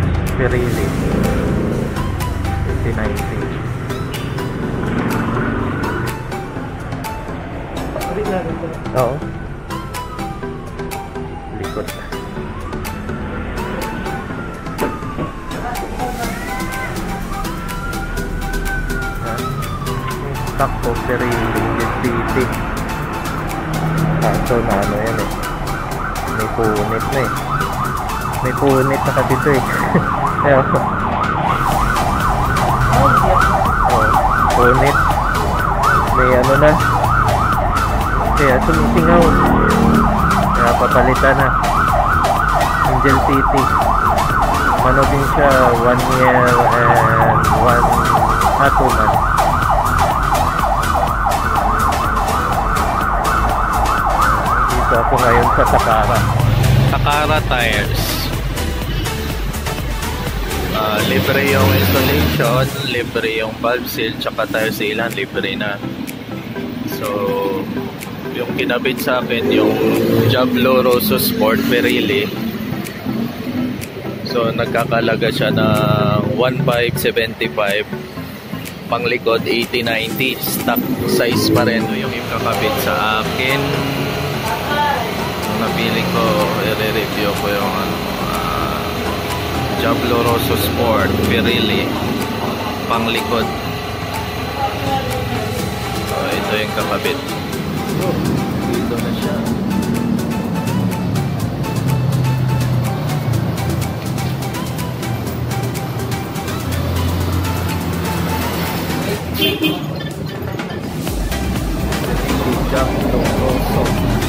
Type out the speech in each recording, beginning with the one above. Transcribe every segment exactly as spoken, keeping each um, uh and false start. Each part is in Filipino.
Pirelli fifty ninety. Oo. Likod. Stock of Pirelli G T. Kaso na ano yan eh, may punit na eh, may punit na kasi ito eh. Ayun. Oh, punit, may ano na, kaya sumisingaw, kaya papalitan na. Angel City, ano din siya, one year and one ah, two months. Dito ako ngayon sa Takara. Takara Tires. Uh, libre yung installation, libre yung valve seal, tsaka tire sealant, libre na. So, yung kinabit sa akin, yung Diablo Rosso Sport Pirelli. So, nagkakalaga siya ng one five seventy-five. Panglikod, eighty ninety. Stock size pa rin. Yung ikakabit sa akin. Yung nabili ko, i-review ko yung ano, Diablo Rosso Sport Pirelli panglikod. So ito yung kakabit. Oh, dito na siya. Diablo Rosso.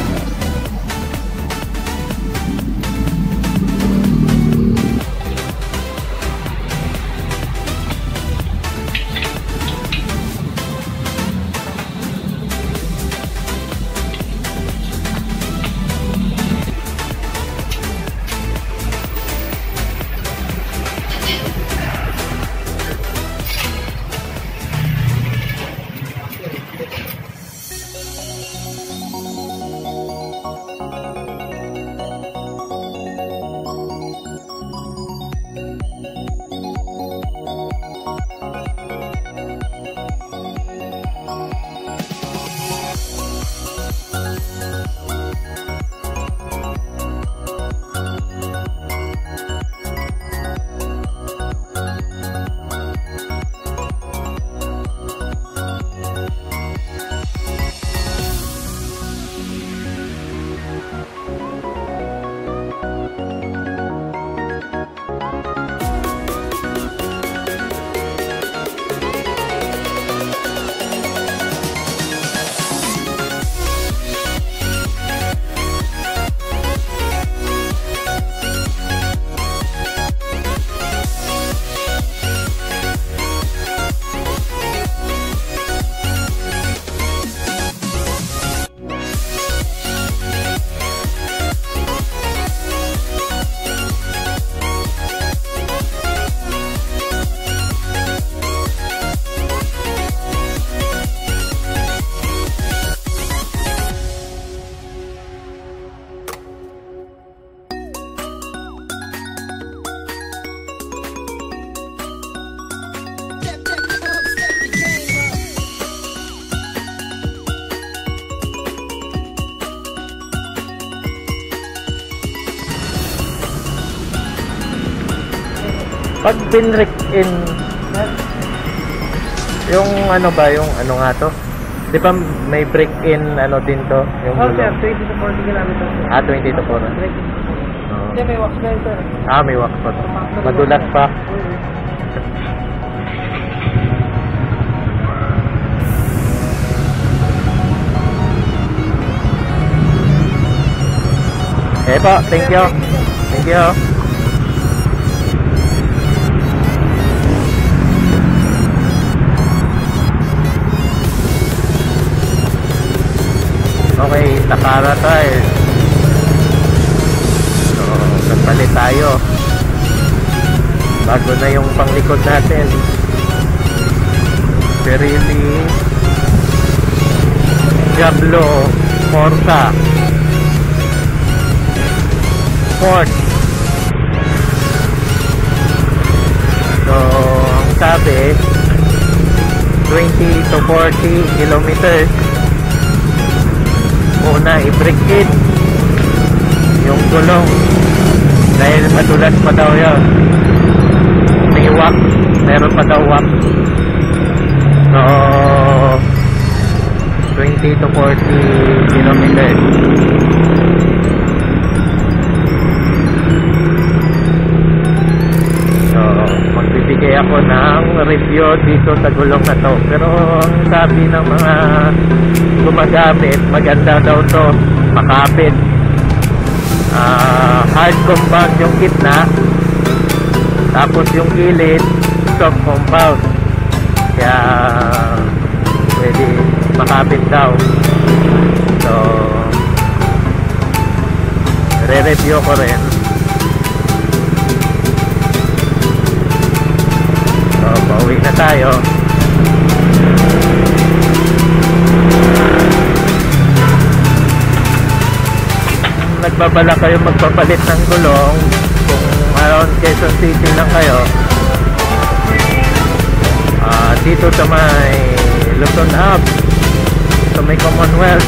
Pag pinrick in yung ano ba, yung ano nga to? Di ba may break in ano din to? Yung oh sir, twenty to forty kilometers. Ah, twenty to forty. Hindi, may wax na ito. Ah, may wax pa to. Madulas pa. Eh po, thank you. Thank you. Okay, Takara Tires. So, nagpalit tayo. Bago na yung panglikod natin. Pirelli Diablo Forza Sport gabi, twenty to forty kilometers. Una, i-brake it yung gulong dahil madulas pa daw yun. May wax, meron pa daw wax. So twenty to forty kilometers. So magbibigay ako ng review dito sa gulong na to, pero ang sabi ng mga gumagamit, maganda daw to, makapit. Uh, hard compound yung gitna, tapos yung gilid soft compound, kaya pwede makapit daw. So re-review ko rin. So pauwi na tayo. Nagbabala kayo magpapalit ng gulong, kung around Quezon City lang kayo, uh, dito sa may Luzon Hub, sa may Commonwealth,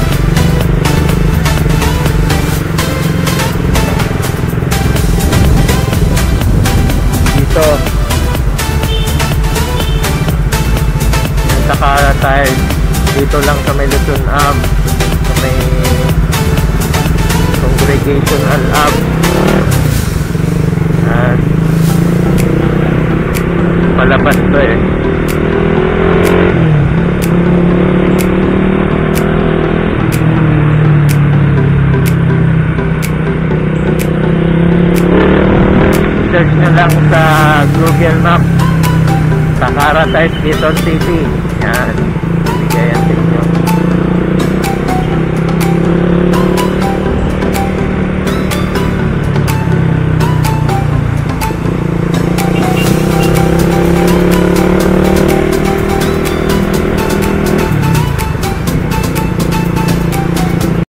dito yung Takara Tires, dito lang sa may Luzon Hub, sa may Congregational Hub. At palabas to eh. Search nyo lang sa Google Maps, Takara Tires Quezon City. Yan, bigay yan sa inyo.